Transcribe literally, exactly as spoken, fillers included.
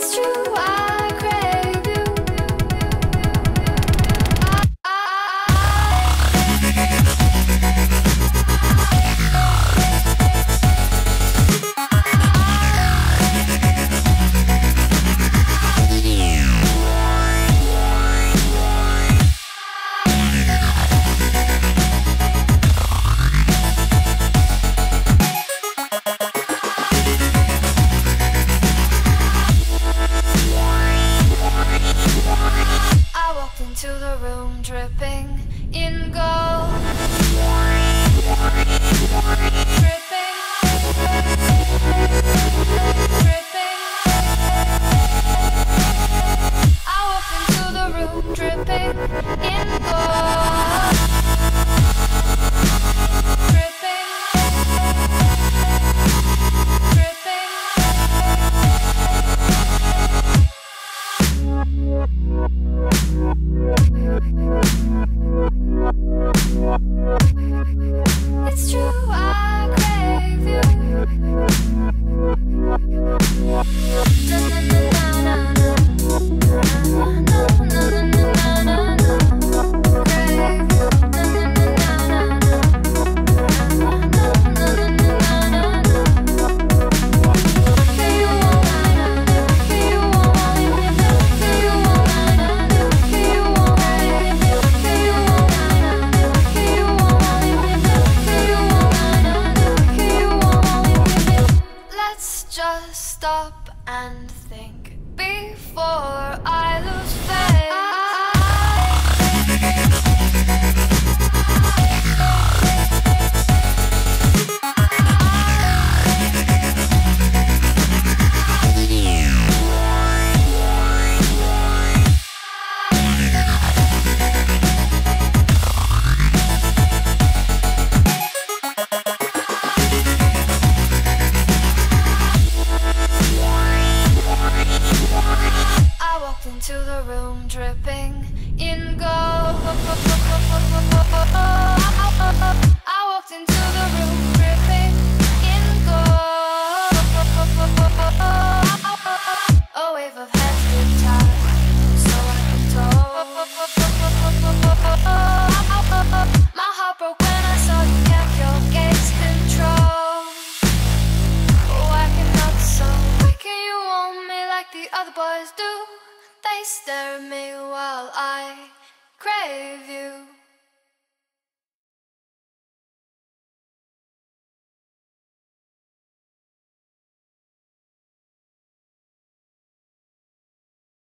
It's true, I crave you. I walked into the room dripping in gold. Dripping, dripping. I walked into the room dripping in gold. Dripping, dripping. It's true, I crave you. Na na na na na na na na na na na. Crave you. Na na na na na na na na na na. Hey, you want me? Hey, you want me? Hey, you want me? Hey, you want me? Hey, you want me? Hey, you want me? Hey, you want me? Let's just stop and think before I lose faith. I walked into the room dripping in gold. I walked into the room dripping in gold. A wave of heads grew tired, so I can told. My heart broke when I saw you kept your gaze control. Why cannot so? Why can't you want me like the other boys do? They stare at me while I crave you.